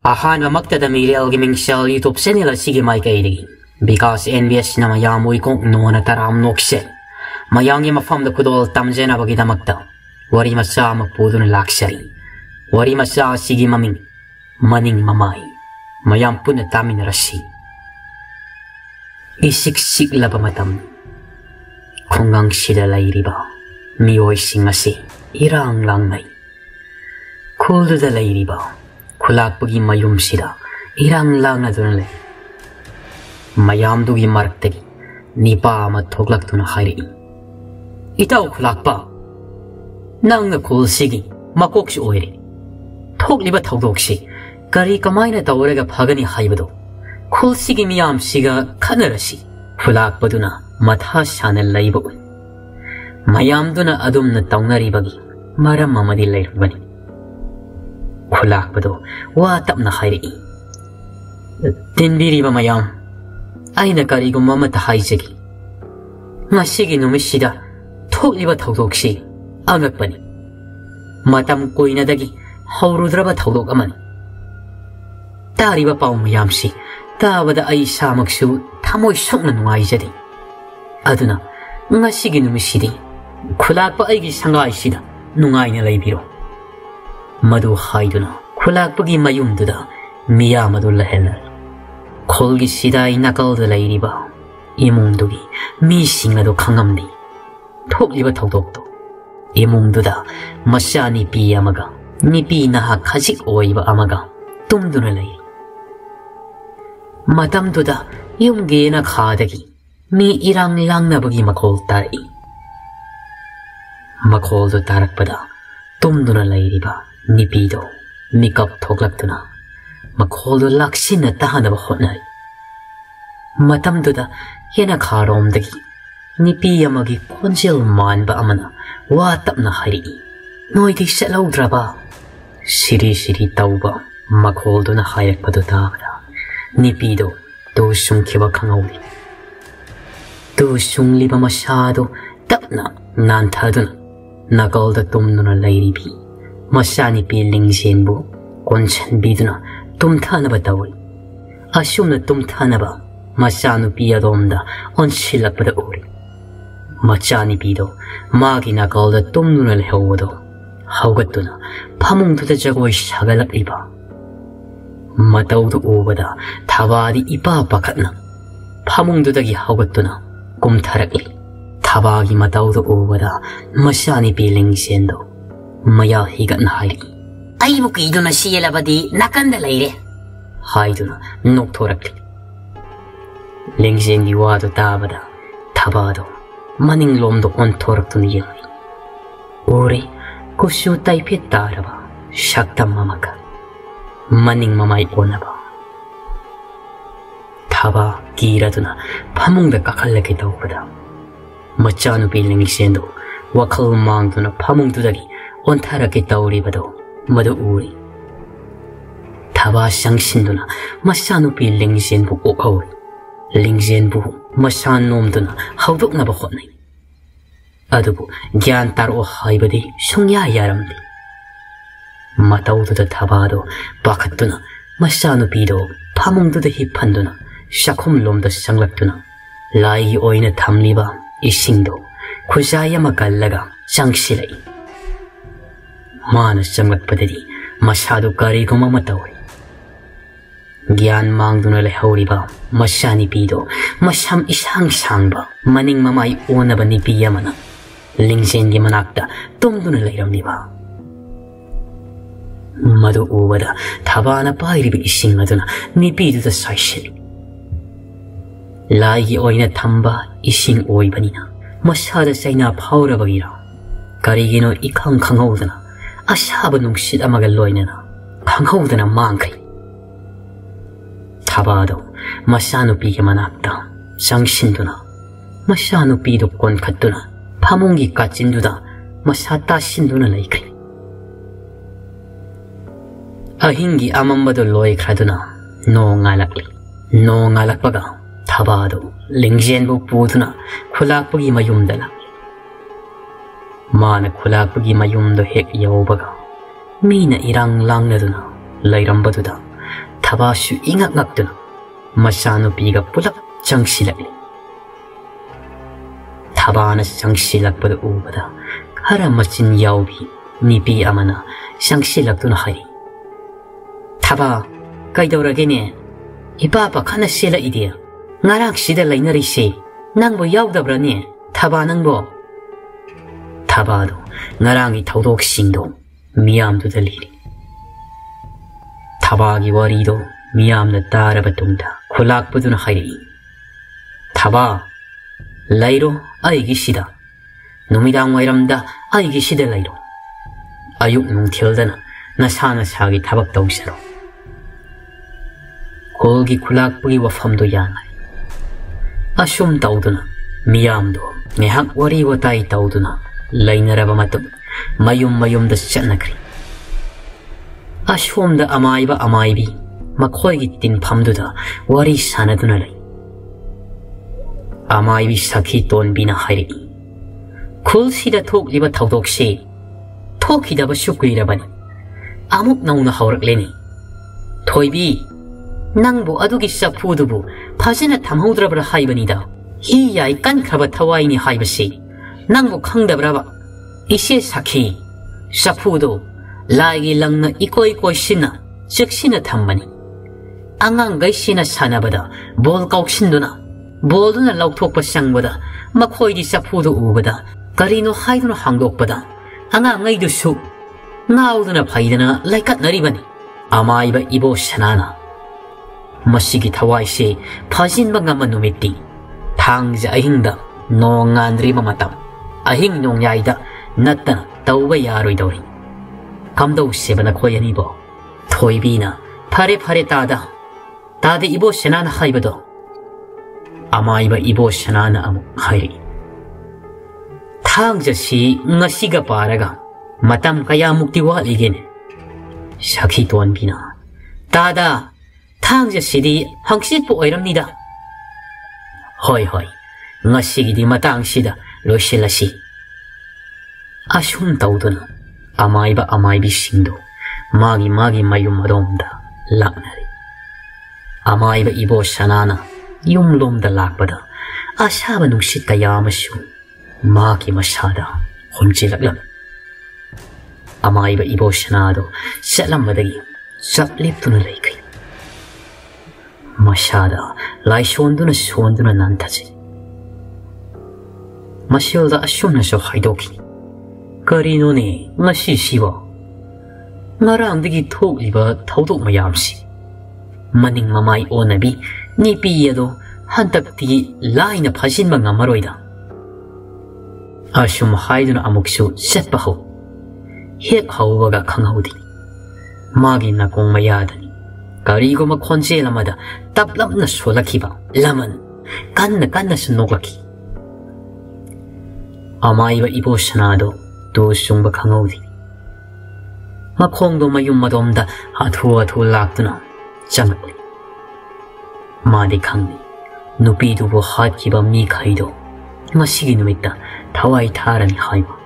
Ahan makta da Miriel Gaming Shell YouTube channel sige mai kaidi because NBS na mayam ui kong no na taram nokse mayang ima fam da kudol tamjena bagi da makta wari masa magpudun luxury wari masa sige maming maning mamay mayam pun na tamin rasi isiksik la pamatam kongang sida lairiba miyoy singasi irang lang nay kuldo da lairiba kulak pagi mayum sida irang lang na dun le mayam dugi marak tagi nipa ama thoklak tuna khairi itaw kulak pa nang na kul sigi makok si oire thokliba thawdok si kari kamay na tawraga phagani haibado kul sigi miyam siga khanarasi kulak paduna matha shanal laiba mayam duna adum na tawnari bagi maram mamadi lairubani kulak bado wa tapna khairi tinbiri ba mayam aina kari gum mama ta haijegi ngasigi numisida thokliba thawdokshi angakpani matam koina dagi haurudraba thawdok amani tariba paw mayamsi tabada ai samaksu thamoi sokna nungai jadi aduna ngasigi numisidi kulak pa aigi sangai sida nungai na laibiro madu haiduna kulak pagi mayum duda miya madu lahela kolgi sidai nakal da lairiba imung dugi mi singa do khangamdi thokliba thawdok to imung duda masani pi amaga nipi na ha khajik oiba amaga tumduna lai matam duda yumge na khadagi mi irang lang na bagi makol tai makol do tarak pada tumduna lairiba nipido mikap thoklak tuna makholo laksina tahana ba khonai matam duda hena kharom dagi nipi amagi konjel man ba amana wa tapna hari noi ti selau draba siri tauba makhol duna hayak padu ta nipido to sung kiba khangauli to sung liba masado tapna nan thaduna nakal da tumnuna lairibi masani pi lingsenbu konchan biduna tumthana batawi asumna tumthana ba masanu pi adomda onsilak pada uri machani pido magi nakalda tumnuna lehawdo hawgatuna phamung tuda jagoi sagalak iba matawdu ubada thabadi ipa pakatna phamung tudagi hawgatuna kumtharakli thabagi matawdu ubada masani pi lingsendo maya higatna hairi ai buki iduna siyela badi nakanda laire haiduna noktorakli lingsengi wado tabada thabado maning lomdo onthoraktuni yai ori kusu taipe taraba shaktam mamaka maning mamai onaba thaba kiraduna phamungda kakhallake tawbada machanu pi lingsendo wakhal mangduna phamungdudagi ontharake tawribado madu uri thaba sangshinduna masanu pi lingsenbu okhawi lingsenbu masan nomduna hawdokna ba khotnai adubu gyan taro haibadi sungya yaramdi matawduda thabado pakhatuna masanu pido phamungduda hiphanduna shakhum lomda sanglaktuna lai oina thamliba isingdo khujaya makallaga changsilai mana changlakpadadi masadu kari goma matawi gyan mangduna lehawriba masani pido masam isang sangba maning mamai onaba ni piyamana lingsengi manakta tumduna lairamdiba madu ubada thabana pairibi ising aduna nipiduda saishili laigi oina thamba ising oibanina masada saina phawrabagira karigino ikhang khanghaudana asaba nungsit amaga loinana khanghaudana mangkai thabado masanu pi ke manakta sangshinduna masanu pi do kon khatuna phamungi kachinduda masata shinduna laikai ahingi amambado loi khraduna no ngalakpaga thabado lingjenbu puduna khulakpagi mayumdala mana khulakpagi mayumdo hek yawbaga mina irang langladuna lairambaduda Tabashu ingak ngakduna. Masano piga pulak changsilakli. Tabana changsilakpada ubada. Kara machin yaubi. Nipi amana changsilakduna hai. Taba, kaidoragene. Ipapa kana sila idea. Ngarak sida lainari se. Nangbo yaudabra Taba nangbo. Tabado, ngarangi taudok singdo. Miyamdo daliri. Tabagi warido. Miyamna darabatungda. Kulakpaduna hai. Taba, lairo aigi sida. Numidang wairamda aigi sida lairo. Ayuk nung tildana. Nasana sagi tabak dausaro. Kolgi kulakpagi wafamdo yanay. Asum tauduna. Miyamdo. Ngehak wari watay tauduna. Lainaraba matum. Mayum da chanakri. Asum da amaybi. Makoy tin pamduda. Wari sanaduna lay. Amaybi sakhi ton bina hayri. Kul sida tok liba taudok se. Tok hidaba shukri rabani. Amuk nauna haurak leni. Toybi. Nangbo adugi sapudubu. Pajana tamhaudrabra haibanida. Hiya ikan kraba tawaini haibasi. Nangbo kangdabraba. Isye sakhi. Sapudo. Lagi langna iko sina. Siksina tambani. Angang sina sanabada. Bol kauksinduna. Bolduna lautokpa sangbada. Makoy di sapudo ubada. Karino haiduna hangdokpada. Angang dusu. Nauduna paidana laikat naribani. Amayba ibo sanana. Masigi tawaise pajin bangama numiti. Tangja ahingda nongandri mamatam. Ahing nong yaida natana tauba yaroi dori. Kamdaw sebana koyanibo. Toybina pare tada. Tade ibo sanana haibado. Amayba ibo sanana amu hairi. Tangja si ngasiga paraga. Matam kaya mukti waligin. Sakhi tuan bina. Tada. Tangja sidi hangsit po oiramnida. Hoy. Ngasigidi matang sida losilasi. Asum tauduna. Amaybi singdo. Magi mayum madomda laknari. Amayba ibo sanana. Yumlomda lakbada. Asaba nungsit kayamasu. Magi masada. Humchilaklam. Amayba ibo sanado. Salammadagi. Sapliptuna laikay. Masada, lai sonduna nantaji. Masilda asum na so haidoki. Karino ne, ngasi siwa. Ngarang digi tok liba taudok mayamsi. Maning mamay o nabi, nipi yado, hantak di lai na pasin mga maroida. Asum haiduna amuksu setpaho. Hep hawaga kanghaudi. Magi na kong mayadani. Karigo makonse lamada taplap na solaki ba laman kanna sunoklaki. Amayba ibo sanado dosung ba kangawdi. Makongdo mayum madomda hatu laktuna changatli. Madi kangni nupidu bo hatkiba mi kaido ngasigi numita tawai tarani haiba.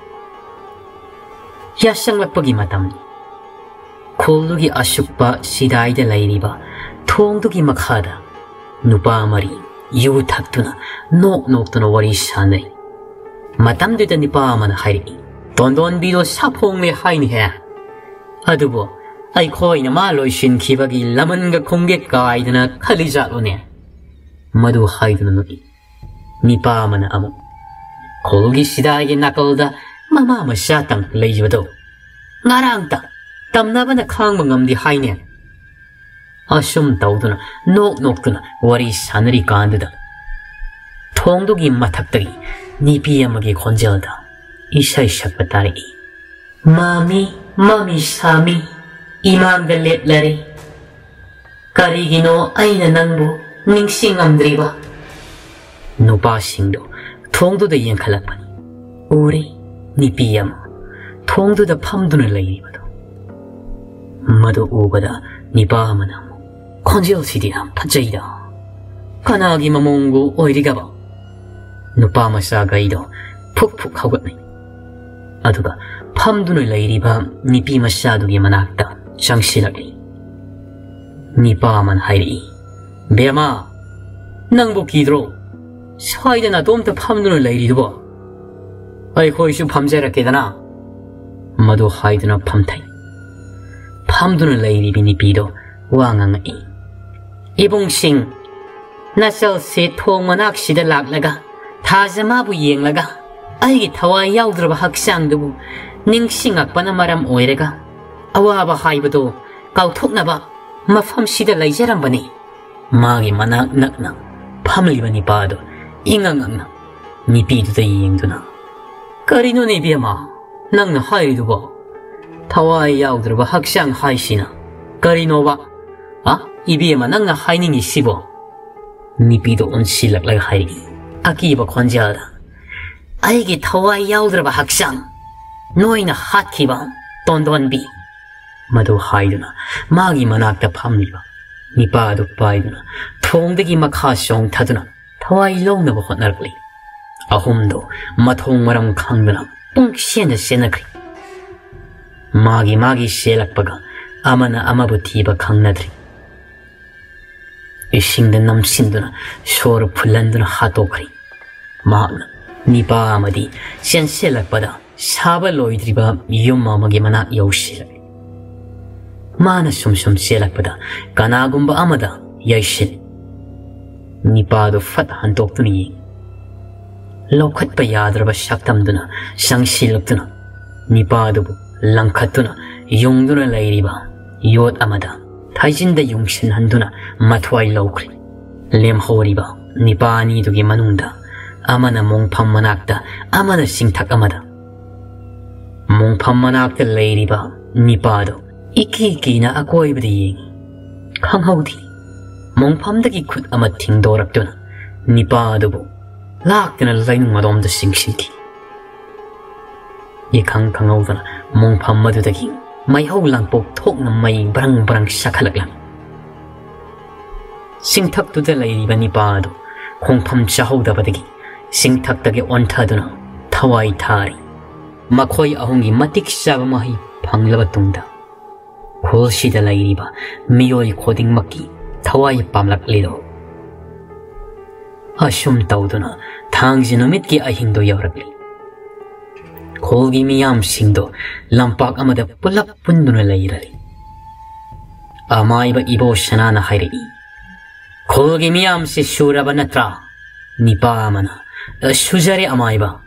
Yasang lakpagi matamni. Koldugi asukpa sidaida lairiba, tongdugi makhada, nupa mari, yu taktuna, nok wari sanay. Matamduda nipa amana hairi, tondon bido sapong haini he. Adubo, ay koy na maloy shinkibagi laman ga kongge kaidana kalijalo ne. Madu haiduna nui, nipa amana amo. Koldugi sidaida nakalda, mama masyatang layibado. Ngarang ta. Tamnaba na kang mangamdi haine. Asum tauduna, nok wari sanari kandada. Tongdugi mataktagi, nipiyamagi konjelda. Isay shakpatari. Mami sami, imanga letlari. Karigino ay nanangbo, ningsingamdriba. Nupa singdo, tongduda yang kalakpani. Uri, nipiyama, tongduda pamduna layibado. Madu ubada nipa manamo. Konjil sidia pajayda. Kanagi mamongo oirigaba. Nupa masagaido puk hagatni. Aduga pamduna layriba nipi masadugi manakta changsilagi. 니빠만 하이리. 베마, 낭보 기드로. 사이드나 돔터 팜눈을 레이리두버. 아이코이슈 밤새라게다나. 마도 하이드나 팜타이. 팜눈을 레이리비 니비도 왕앙이. 이봉싱, 나설세 통만악시다 락라가. 다자마부 이행라가. 아이기 타와이 야우드르바 학상두부. 닝싱악바나 마람 오이레가. 아와바 하이브도 가우톡나바. 마팜시다 레이제람바니. 마기 마낙 낙낙. 팜리바니 바도. 잉앙앙나. 니비두다 이행두나. 까리노 니비야마. 낭나 하이두버. 타와이 야우드르바 학상 하이시나. 까리노바. 아? 이비야마 낭나 하이닝이 시버. 니비도 온실락락 하이리. 아기바 관자다. 아이기 타와이 야우드르바 학상. 노이나 핫키바. 돈돈비. 마도 하이두나. 마기 마낙다 팜리바. 니바도 바이두나. 통대기 마카숑 타두나. 타와이 롱나바 헛날글리. 아홈도 마통마람 강두나. 뿡시엔다 세나그리. 마기 셀락바가 아마나 아마부 티바 강나드리. 이싱다 남신두나. 쇼르 풀란두나 하도그리. 마나 니바 아마디 센 셀락바다. 샤바 로이드리바 이용마마기 마나 여우실라. 마나 숨숨 셀락바다. 가나군바 아마다 야이실. 니바도 팟 한독두니. 로컷바 야드라바 샥담두나. 샹실럭두나. 니바도부 랑카두나. 용두나 레이리바. 요엇 아마다. 타이진다 용신 한두나. 마투아이 로크리. 렘호리바. 니바니두기 마능다. 아마나 몽팜 마낙다. 아마나 싱탁 아마다. 몽팜 마낙다 레이리바. 니바도. 이키이키나 아꼬이브디. 강하우디. 몽팜다기 굿 아마 팅도락두나. 니바도부. 락드나 라이능 마돔다 싱싱키. 이 강하우드나 몽팜 마두다기. 마이하울랑복 톡나 마이 바랑바랑 샤칼락랑. 싱탁두다 레이리바 니바도. 공팜 자하우다바다기. 싱탁다게 온타두나. 타와이 타리. 마코이 아홍기 마틱 샤바마히 방라바뚱다. 고시다 라이리바 미오이 코딩 막기 타와이 빰락리도. 아숑 따우두나 당지노밋기 아힝도 여락리. 고기 미암싱도 람박 아마다 뿔락 분두나 라이라리. 아마이바 이보 샤나나 하이리. 고기 미암시 슈라바 나트라. 니바 아마나 슈자리 아마이바.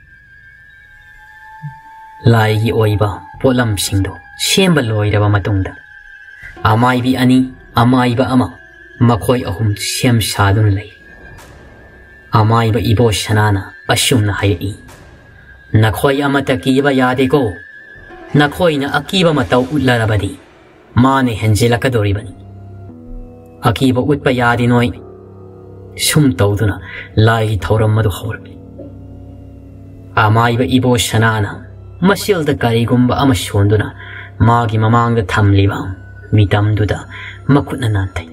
라이기 오이바 폴람싱도 시엠바 로이라바 마뚱다. 아마이비 아니 아마이바 아마 마코이 아훔 시엠 샤두나 라이. 아마이바 이보 샤나나 아숑나 하이리. 나코이 아마타 기바 야데고. 나코이나 아키바 마타우 웃라라바디. 마네 헨젤라카도리바니. 아키바 웃바 야디노이. 숨 떠우두나 라이 타우람마도 하울비. 아마이바 이보 샤나나 마실다 가리군바 아마 쇼온두나 마기 마망다 탐리바 미담두다 마쿠나 난타이.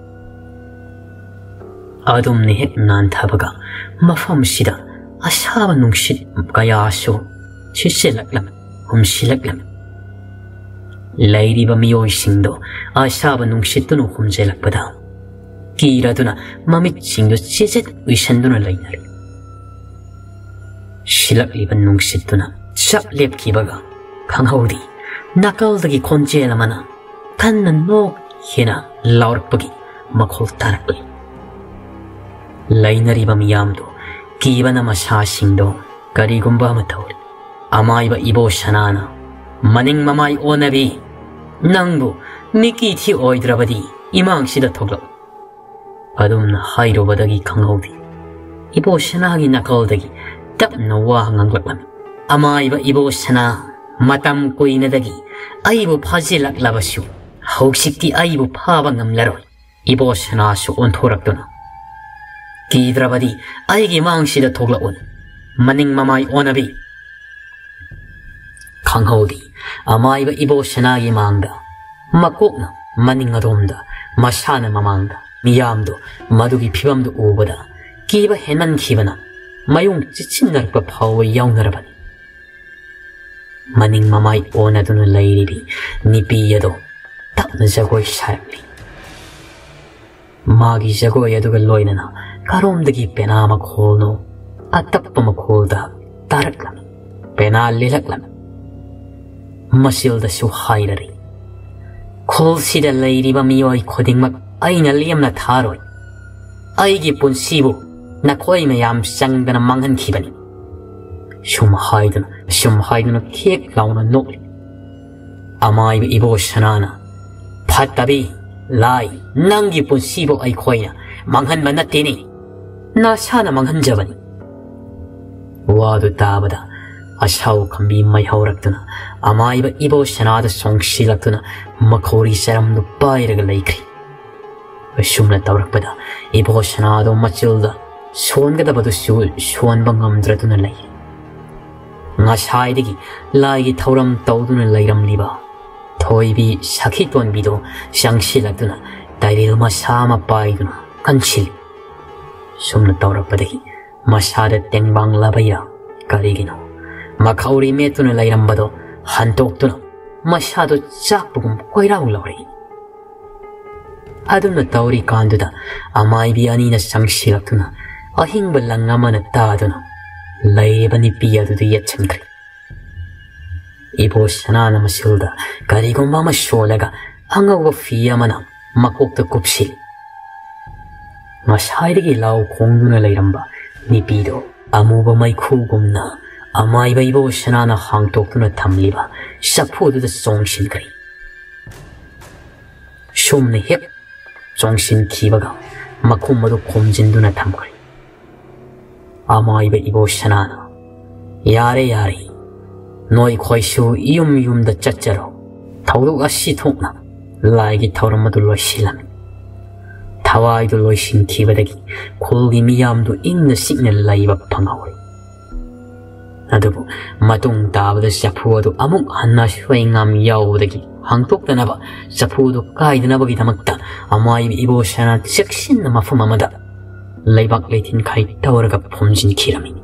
아돔니 핵 난타바가 마팜시다 아샤바 눅싯 가야쇼 치실락람 훔실락람. 라이리바 미오이싱도 아샤바 눅싯두노 훔젤락바다. 기라두나 마미칭도 찌젯 의산두나 라이나리. 실락리바 눅싯두나 샵 랩기바가 강하우디 나까울다기 콘제라마나 간난 녹 히나 라우르빠기 마콜 따락리. 라이나리바 미얌도 기바나마 샤싱도 가리군바 마타울. 아마이바 이보 샤나나 마닝 마마이 오나비. 낭부 니키티 오이드라바디 이망시다 톡락. 아둠나 하이로바다기 강하우디. 이보 샤나기 나까울다기 답나 와항앙락라미. 아마이바 이보 샤나 마담 꾸이나다기 아이보 파질락라바슈. 혹시티 아이보 파방암라로. 이보 샤나슈 온토락도나. 기드라바디 아이기 망시다 톡락온. 마닝 마마이 오나비. 강하우디 아마이바 이보 샤나기 망다. 마kok나 마닝 아돔다. 마샤나 마망다. 미얌도 마두기 피밤도 오보다. 기바 해난 기바나 마용 지친 날과 파워 야우나라바니. 마닝 마마이 오나두는 라이리비 니비야도 딱나 자고이 샤약리. 마기 자고야 두가 로이나나 가롬드기 베나 마콜노 아따빠 마콜다 따르클라미 베나 릴락라미 마실다슈 하이라리 콜시다 레이리바 미와이 코딩막 아이나 리엄나 타로이 아이기 본시부 나 코이 매얌 쌍다나 망한 기바니 shum 하이드나 킥 라우나 노리 아마이 이보 샤나나 파타비 라이 낭기 본시부 아이 코이나 망한 만나티니 나 샤나 망한 자바니 와도 따바다 아샤우 캄비 마이 하우락드나 아마이바 이보 샤나다 송실락드나 마코리 사람도 빠이르가 레이크리 shum나 따우락바다 이보 샤나도 마칠다 소원가다 봐도 소원방 감드라두나 레이 nga shaidigi laigi thauram tawduna leiram liba thoibi sakhi ton bido sangsilatuna dairil sama paiduna kanchil sumna tawrapadagi masada tengbang labaya karigino makhauri metuna leiram bado hantoktuna masado chakpugum koirau lawri aduna tawri kanduda amaibi anina sangsilatuna ahingballangamana taaduna Laibani pia to the yetchangri. Ibo Shanana Masilda, Garigo Mama Sholaga, Anga Fiamana, Makok the Kupsil. Mashhaidi Lao Konguna Lairamba, Nipido, Amuba my Kugumna, Amai Ibo Shanana hang tokuna Tamliba, Shapu to the Song Shilgri. Shumni hip, Song Shin Kivaga, Makumado Komjinduna Tamgri. 아마이베 이보 샤나나 야레 야리 너희 거이쇼 이움이움다 짜짜로 타우도가 시통나 라이기 타우람마둘로 실라미 타와이둘로 신키바데기 골기 미얌도 잉느 식네 라이바 방아오리 나도부 마동 다바다 샤푸어도 아묵 한나 슈잉암 야오데기 항톡다나바 샤푸어도 까이드나바기 다막다 아마이베 이보 샤나 섹신나 마푸마마다 Laibak Latin Kai Tauraga Pomjin Kirami.